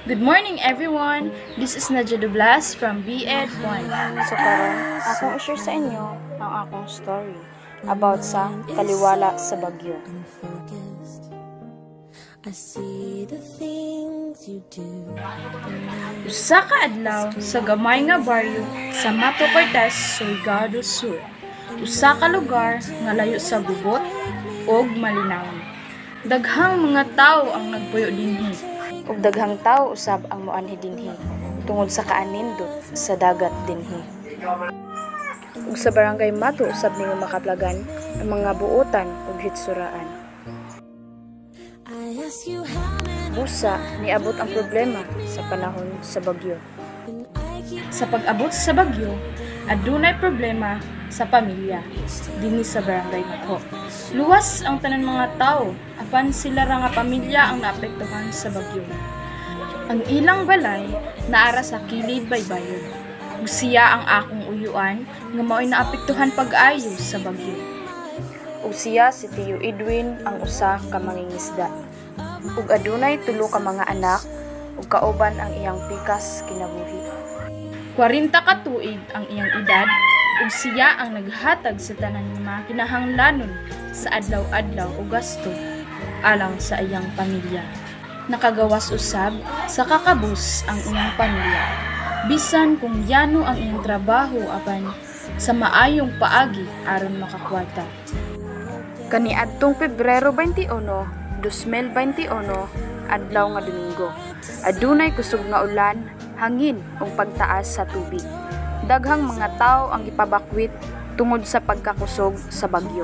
Good morning everyone! This is Nadia Dublas from B.Ed 1. So karon, akong i-share sa inyo ang akong story about sa taliwala sa bagyo. Usa ka adlaw sa gamay nga baryo sa Mato Cortez, Surigao Sur. Usa ka lugar nga layo sa gubot ug malinawon. Daghang mga tawo ang nagpuyo dinhi. Ug daghang tawo usab ang moanhi dinhi tungod sa kaanindot sa dagat dinhi. Ug sa barangay Mato usab ning makaplagan ang mga buotan ug hitsuraan. Busa niabot ang problema sa panahon sa bagyo. Sa pag-abot sa bagyo, adunay problema sa pamilya dinhi sa barangay Mato. Luwas ang tanan mga tao, apan sila ra nga pamilya ang naapektuhan sa bagyo. Ang ilang balay naara sa kilid baybayon. Ug siya ang akong uyuan nga mao'y naapektuhan pag-ayo sa bagyo. Ug siya si Tiyo Edwin ang usa ka mangingisda. Ug adunay tulo ka mga anak ug kauban ang iyang pikas kinabuhi. 40 ka tuig ang iyang edad ug siya ang naghatag sa tanan nga mga kinahanglanon sa adlaw-adlaw ug gasto alang sa iyang pamilya. Nakagawas usab sa kakabus ang iyang pamilya. Bisan kung yano ang iyang trabaho apan sa maayong paagi aron makakwarta. Kaniadtong Pebrero 21, 2021, adlaw nga Domingo. Adunay kusog nga ulan, hangin ug pagtaas sa tubig. Daghang mga tawo ang gipabakwit tungod sa pagkakusog sa bagyo.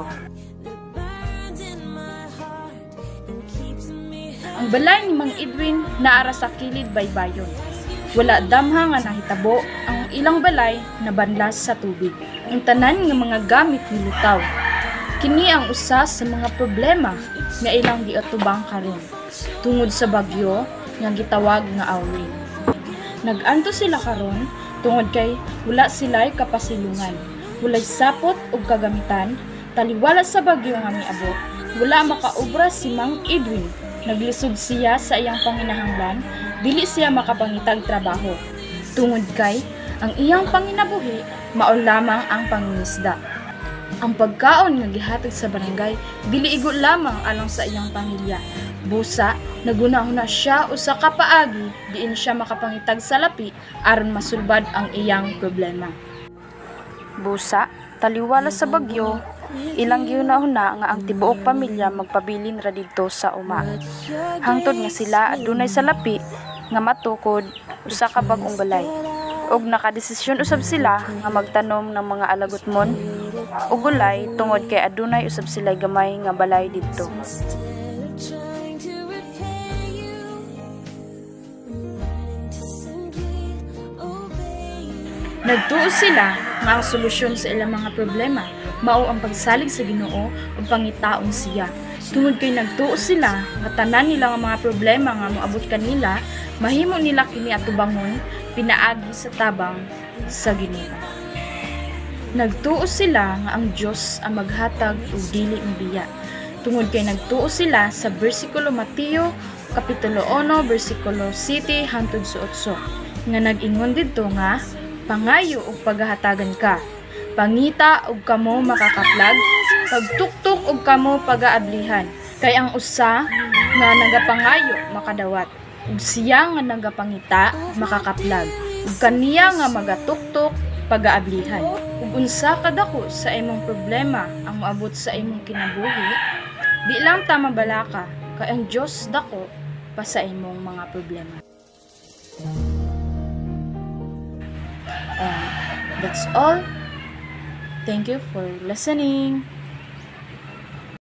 Ang balay ni Mang Edwin naara sa kilid baybayon. Wala damha nga nahitabo ang ilang balay na banlas sa tubig. Ang tanan nga mga gamit nilutaw. Kini ang usa sa mga problema nga ilang giatubang karon tungod sa bagyo nga gitawag nga Awin. Naganto sila karon tungod kay wala sila'y kapasilungan. Walay sapot ug kagamitan, taliwala sa bagyo nga miabot. Wala makaobra si Mang Edwin. Naglisod siya sa iyang panginahanglan, dili siya makapangitag trabaho. Tungod kay ang iyang panginabuhi mao lamang ang pangingisda. Ang pagkaon nga gihatag sa barangay dili igo lamang alang sa iyang pamilya. Busa nagunahuna siya usa ka paagi diin siya makapangitag sa lapi aron masulbad ang iyang problema. Busa taliwala sa bagyo, ilang giunahuna nga ang tibuok pamilya magpabilin ra didto sa uma. Hangtod nga sila adunay salapi nga matukod usa ka bag-ong balay. Og nakadesisyon usab sila nga magtanom ng mga alagutmon ug gulay tungod kay adunay usab sila gamay nga balay didto. Nagtuo sila nga ang solusyon sa ilang mga problema mao ang pagsalig sa Ginoo ug pangitaon siya. Tungod kay nagtuo sila nga tanan nila nga mga problema nga moabot kanila, mahimo nila kini atubangon pinaagi sa tabang sa Ginoo. Nagtuo sila nga ang Dios ang maghatag og dili nga biya. Tungod kay nagtuo sila sa bersikulo Mateo kapitulo 1 bersikulo 7 hangtod sa 8 nga nag-ingon didto nga pangayo og paghahatagan ka. Pangita og kamo makakaplag, pagtuktok og kamo pagaablihan. Kay ang usa nga nagapangayo makadawat, ug siya nga nagapangita makakaplag, ug kaniya nga magatuktok pagaablihan. Ug unsa kadako sa imong problema ang moabot sa imong kinabuhi, di lang ta mabalaka kay ang Dios dako pa sa imong mga problema. And that's all. Thank you for listening.